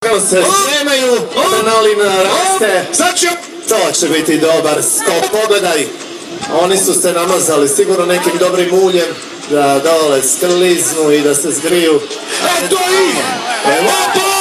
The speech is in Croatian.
tamo se spremaju, adrenalin raste. To će biti dobar skok, pogledaj. Oni su se namazali sigurno nekim dobrim uljem da dole skliznu i da se zgriju. Eto ih! Evo!